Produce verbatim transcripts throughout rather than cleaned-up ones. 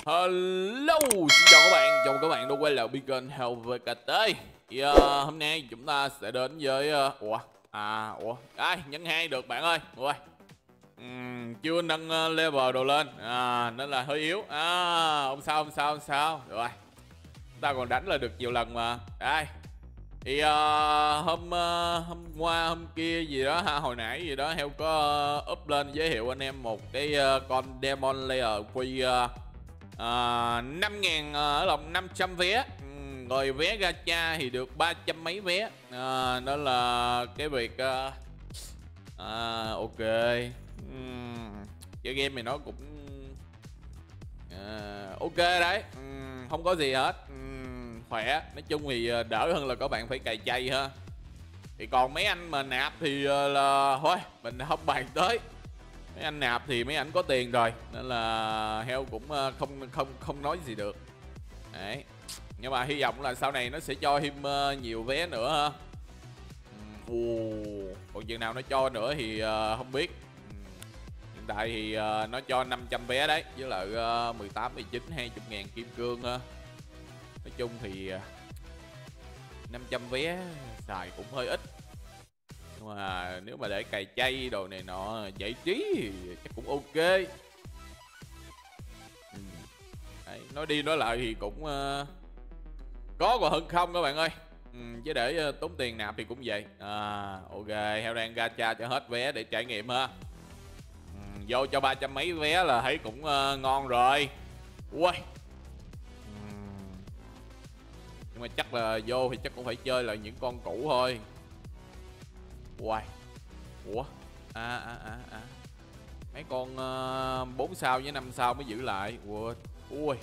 Hello, xin chào các bạn, chào mừng các bạn đã quay lại Beacon Health vê kê tê. Thì uh, hôm nay chúng ta sẽ đến với uh, ủa à ủa ai nhân hai được bạn ơi. Ui, uhm, chưa nâng uh, level đồ lên à, nên là hơi yếu. À, không sao không sao không sao rồi, chúng ta còn đánh là được nhiều lần mà. Đây thì uh, hôm uh, hôm qua hôm kia gì đó ha, hồi nãy gì đó Heo có uh, up lên giới thiệu anh em một cái uh, con Demon Layer quy uh, uh, năm ngàn ở uh, lòng năm trăm vé, uhm, rồi vé gacha thì được ba trăm mấy vé, uh, đó là cái việc uh, uh, ok. uhm, chơi game này nó cũng uh, ok đấy, uhm, không có gì hết, uhm, khỏe, nói chung thì đỡ hơn là các bạn phải cày chay ha. Thì còn mấy anh mà nạp thì là thôi mình không bàn tới. Mấy anh nạp thì mấy anh có tiền rồi nên là Heo cũng không không không nói gì được đấy. Nhưng mà hy vọng là sau này nó sẽ cho thêm nhiều vé nữa ha. Ồ, còn chừng nào nó cho nữa thì không biết. Hiện tại thì nó cho năm trăm vé đấy, với lại mười tám, mười chín, hai mươi ngàn kim cương ha. Nói chung thì năm trăm vé xài cũng hơi ít, nhưng mà nếu mà để cày chay đồ này nọ giải trí thì chắc cũng ok. Đấy, nói đi nói lại thì cũng uh, có còn hơn không các bạn ơi. Ừ, chứ để uh, tốn tiền nạp thì cũng vậy. À, ok, Heo đang gacha cho hết vé để trải nghiệm ha. Ừ, vô cho ba trăm mấy vé là thấy cũng uh, ngon rồi. Ui, nhưng mà chắc là vô thì chắc cũng phải chơi lại những con cũ thôi. Uầy, ủa à à à à mấy con uh, bốn sao với năm sao mới giữ lại. Ui ui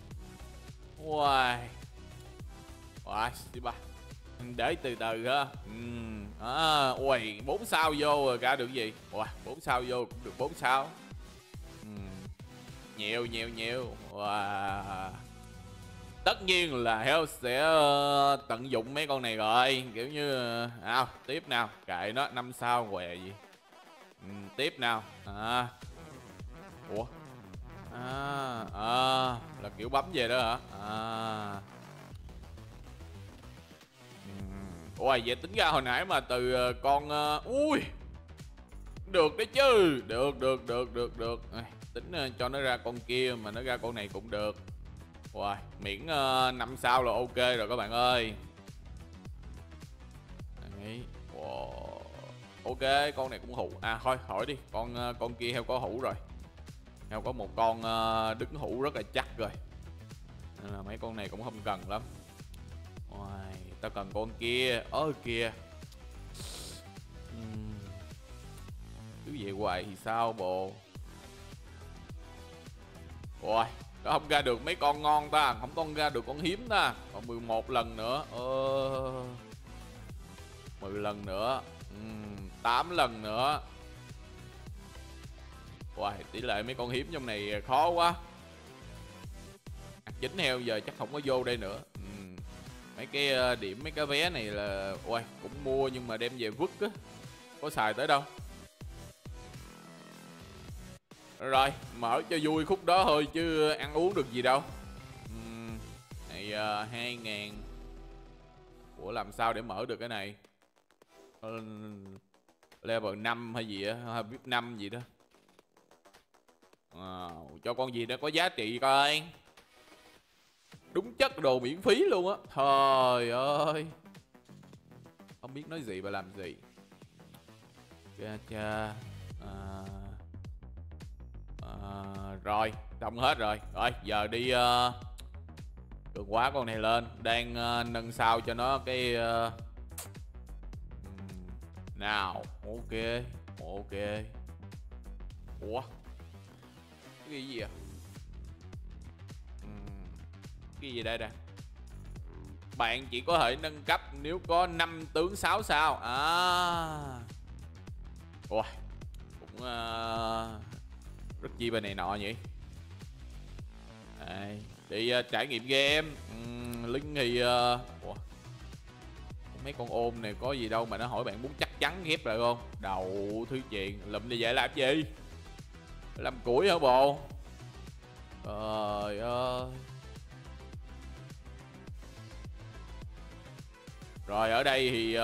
uầy uầy đi ba, để từ từ ha. uhm. À, ui bốn sao vô rồi ra được gì. Uầy bốn sao vô cũng được bốn sao. uhm. nhiều nhiều nhiều. Wow. Tất nhiên là Heo sẽ uh, tận dụng mấy con này rồi, kiểu như à, tiếp nào, kệ nó, năm sao què gì. ừ, tiếp nào. À. Ủa à, à, là kiểu bấm về đó hả. À. Ôi vậy tính ra hồi nãy mà từ con uh, ui được đấy chứ, được được được được được. À, tính uh, cho nó ra con kia mà nó ra con này cũng được. Wow, miễn uh, năm sao là ok rồi các bạn ơi. Đấy. Wow. Ok, con này cũng hữu. À thôi hỏi đi, con uh, con kia Heo có hữu rồi. Heo có một con uh, đứng hữu rất là chắc rồi, nên là mấy con này cũng không cần lắm. Wow, tao cần con kia. Ơ kìa. uhm. Cứ vậy hoài thì sao bồ. Ôi, nó không ra được mấy con ngon ta, không con ra được con hiếm ta. Còn mười một lần nữa. Ờ... mười lần nữa. uhm, tám lần nữa. Wow, tỷ lệ mấy con hiếm trong này khó quá. Chính Heo giờ chắc không có vô đây nữa. uhm. Mấy cái điểm, mấy cái vé này là ôi cũng mua nhưng mà đem về vứt á, có xài tới đâu. Rồi, mở cho vui khúc đó thôi chứ ăn uống được gì đâu. uhm. Này uh, hai ngàn. Ủa làm sao để mở được cái này. uh, Level năm hay gì á, hay vê i pê năm gì đó. uh, Cho con gì đó có giá trị coi. Đúng chất đồ miễn phí luôn á. Trời ơi, không biết nói gì và làm gì. Gacha. À, à, rồi xong hết rồi. Rồi giờ đi uh, cường hóa con này lên. Đang uh, nâng sao cho nó cái uh... nào. Ok ok. Ủa cái gì à. Cái gì đây nè. Bạn chỉ có thể nâng cấp nếu có năm tướng sáu sao. À. Ủa cũng uh, rất chi bên này nọ nhỉ. Đây, đi uh, trải nghiệm game. uhm, Link thì uh... Ủa? Mấy con ôm này có gì đâu mà nó hỏi bạn muốn chắc chắn ghép lại không. Đầu thứ chuyện lụm đi về làm gì. Làm củi hả bộ. Trời ơi. Rồi ở đây thì uh,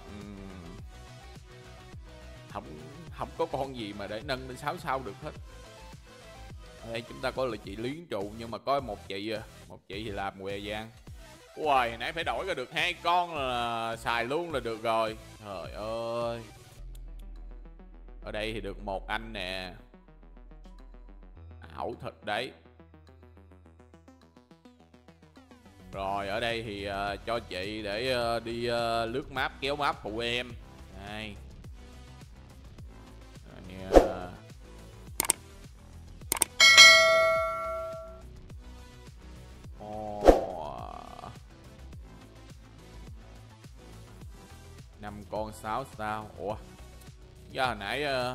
không không có con gì mà để nâng lên sáu sao được hết. Ở đây chúng ta có là chị Liến trụ, nhưng mà có một chị à. Một chị thì làm què giang. Ui, nãy phải đổi ra được hai con là xài luôn là được rồi. Trời ơi. Ở đây thì được một anh nè. Ảo thật đấy. Rồi ở đây thì uh, cho chị để uh, đi uh, lướt map, kéo map phụ em. Đây. Uh, năm con sáu sao. Ủa do hồi nãy uh...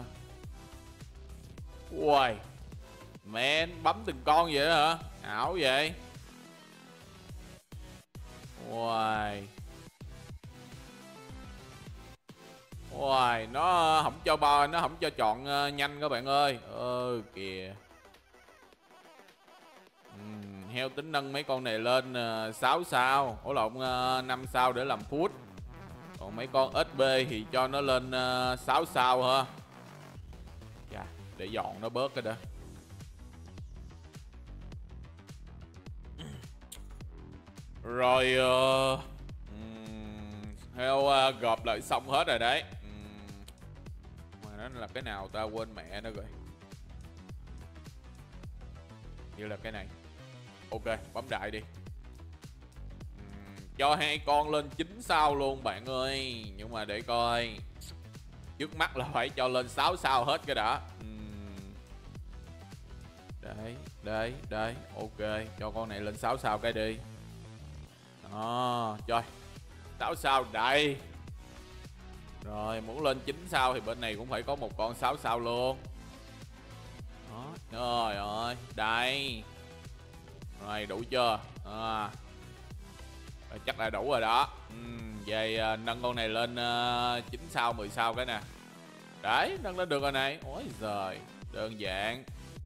ui mẹ bấm từng con vậy đó hả? Ảo vậy. Ui ui nó không cho bo, nó không cho chọn uh, nhanh các bạn ơi. Ơ kìa. uhm, Heo tính nâng mấy con này lên uh, sáu sao. Ủa lộn, uh, năm sao để làm food. Còn mấy con ét bê thì cho nó lên uh, sáu sao hả? Dạ, để dọn nó bớt cái đó. Rồi uh, um, heo uh, gộp lại xong hết rồi đấy. um, Mà nó là cái nào ta quên mẹ nó rồi. Như là cái này. Ok, bấm đại đi. Cho hai con lên chín sao luôn bạn ơi. Nhưng mà để coi. Trước mắt là phải cho lên sáu sao hết cái đã. uhm. Đấy, đấy, đấy. Ok, cho con này lên sáu sao cái đi. Đó, trời. sáu sao đây. Rồi, muốn lên chín sao thì bên này cũng phải có một con sáu sao luôn. Đó, trời ơi. Đây. Rồi, đủ chưa? À. Rồi, chắc là đủ rồi đó. uhm, Về uh, nâng con này lên uh, chín sao, mười sao cái nè. Đấy, nâng lên được rồi này. Ôi giời, đơn giản.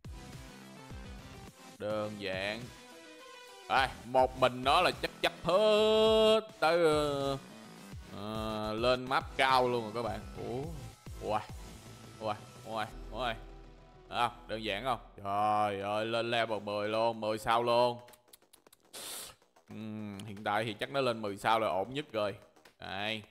Đơn giản. À, một mình nó là chắc chấp hết tới uh, uh, lên map cao luôn rồi các bạn. Ủa, ui, ui, ui, ui. À, đơn giản không? Trời ơi, lên level mười luôn, mười sao luôn. uhm, Hiện tại thì chắc nó lên mười sao là ổn nhất rồi. Đây.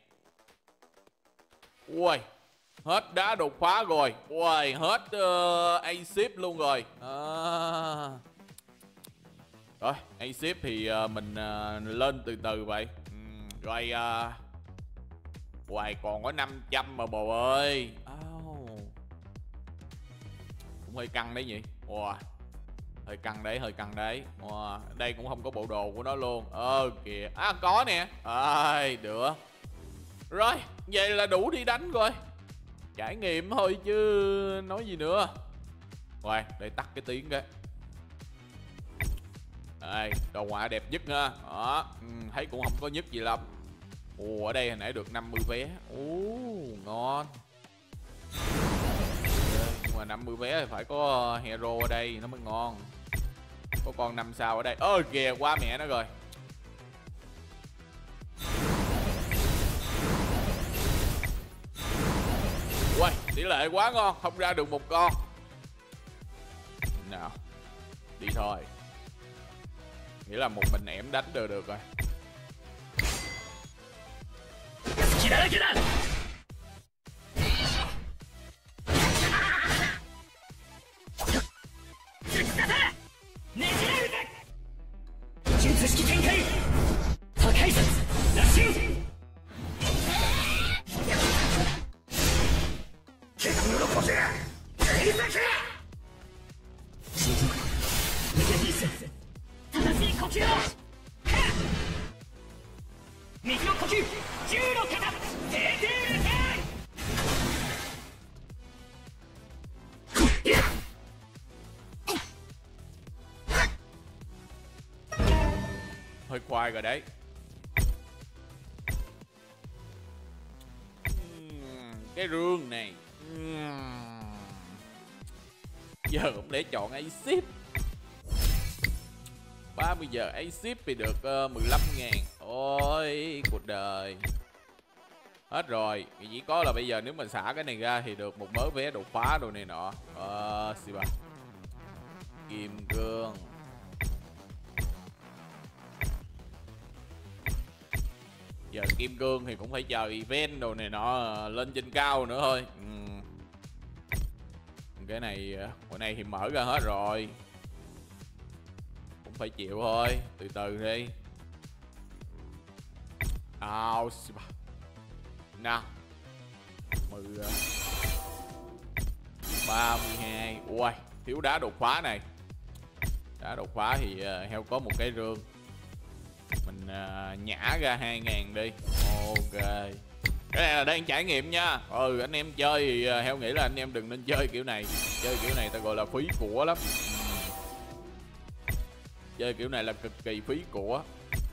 Ui, hết đá đột phá rồi. Ui, hết uh, A-ship luôn rồi. À. Rồi, A-ship thì uh, mình uh, lên từ từ vậy. uhm, Rồi uh... hoài còn có năm trăm mà bồ ơi. Oh. Cũng hơi căng đấy nhỉ. Wow. Hơi căng đấy, hơi căng đấy. Wow. Đây cũng không có bộ đồ của nó luôn. Ơ kìa. À có nè. Ơi, à, được. Rồi, vậy là đủ đi đánh rồi. Trải nghiệm thôi chứ nói gì nữa. Rồi, để tắt cái tiếng cái. Đây, đồ họa đẹp nhất ha. Đó, ừ, thấy cũng không có nhất gì lắm. Ồ, ở đây hồi nãy được năm mươi vé. Ồ, ngon. Nhưng mà năm mươi vé thì phải có hero ở đây nó mới ngon. Có con năm sao ở đây. Ơ kìa, qua mẹ nó rồi. Ui, tỷ lệ quá ngon. Không ra được một con. Nào, đi thôi. Nghĩa là một mình em đánh được được rồi. Hơi khoai rồi đấy. uhm, Cái rương này uhm. giờ cũng để chọn A-ship. xả. Bây giờ ấy ship thì được uh, mười lăm ngàn. Ôi cuộc đời. Hết rồi. Chỉ có là bây giờ nếu mình xả cái này ra thì được một mớ vé đột phá đồ này nọ. Ờ xì ba. Kim cương. Giờ kim cương thì cũng phải chờ event đồ này nọ lên trên cao nữa thôi. Ừ. Cái này bữa nay thì mở ra hết rồi, cũng phải chịu thôi, từ từ đi. Ao nào mười ba mươi hai. Ui thiếu đá đột phá này. Đá đột phá thì uh, heo có một cái rương, mình uh, nhả ra hai ngàn đi. Ok, cái này là đang trải nghiệm nha. Ừ anh em chơi thì uh, heo nghĩ là anh em đừng nên chơi kiểu này. Chơi kiểu này ta gọi là phí của lắm. Chơi kiểu này là cực kỳ phí của.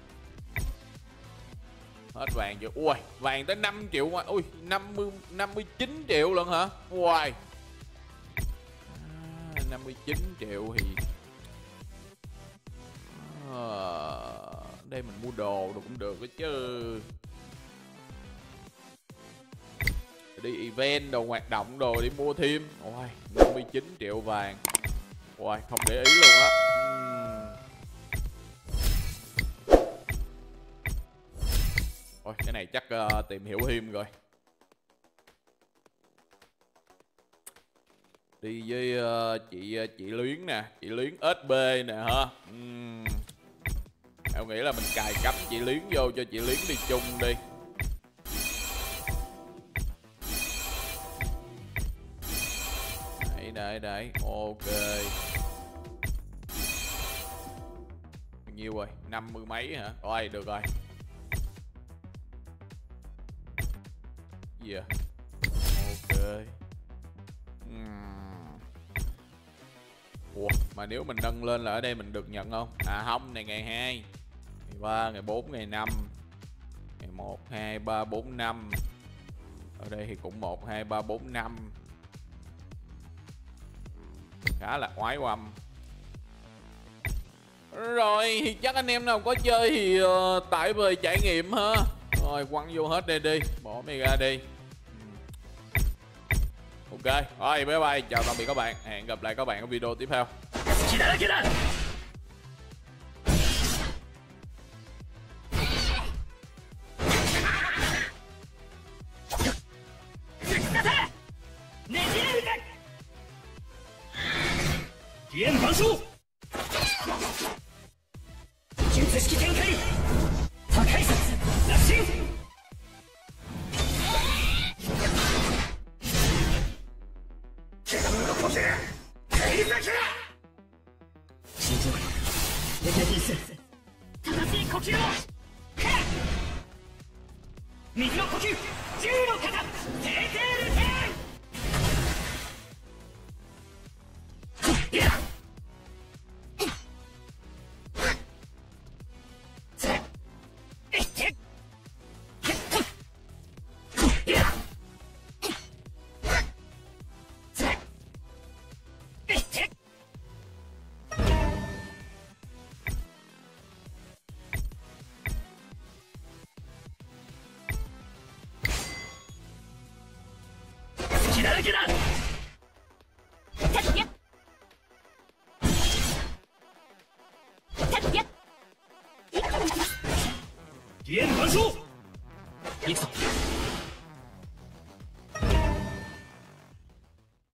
Hết vàng chưa? Ui vàng tới năm triệu mà. Ui năm mươi, năm mươi chín triệu lần hả? Ui à, năm mươi chín triệu thì à, đây mình mua đồ đồ cũng được đó chứ. Đi event đồ hoạt động đồ đi mua thêm. Ôi năm mươi chín triệu vàng. Ôi không để ý luôn á. Ôi cái này chắc uh, tìm hiểu thêm rồi. Đi với uh, chị chị Luyến nè, chị Luyến ét bê nè ha. Uhm. Em nghĩ là mình cài cắm chị Luyến vô cho chị Luyến đi chung đi. Đấy đấy đấy, ok. Bao nhiêu rồi? Năm mươi mấy hả? Rồi được rồi. Yeah. Ok. uhm. Ủa mà nếu mình nâng lên là ở đây mình được nhận không? À không, này ngày hai, ngày ba, ngày bốn, ngày năm, ngày một, hai, ba, bốn, năm. Ở đây thì cũng một, hai, ba, bốn, năm. Khá là oái oăm. Rồi thì chắc anh em nào có chơi thì uh, tải về trải nghiệm ha. Rồi quăng vô hết đây đi, bỏ mày ra đi. Ok, rồi bye bye, chào tạm biệt các bạn. Hẹn gặp lại các bạn ở video tiếp theo. Tiến 完书，一走。